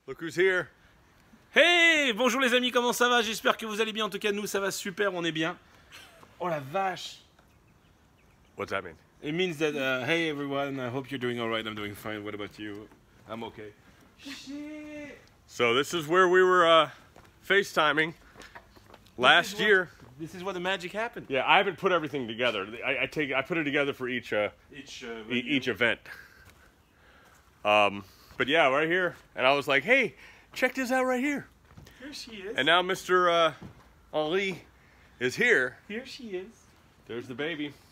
Look who's here. Hey, bonjour les amis, comment ça va? J'espère que vous allez bien. En tout cas, nous, ça va super, on est bien. Oh la vache. What's that mean? It means that, hey everyone, I hope you're doing alright. I'm doing fine. What about you? I'm okay. Shit. So this is where we were FaceTiming last year. This is where the magic happened. Yeah, I haven't put everything together. I put it together for each event. But yeah, right here, and I was like, hey, check this out right here. Here she is. And now Mr. Henri is here. Here she is. There's the baby.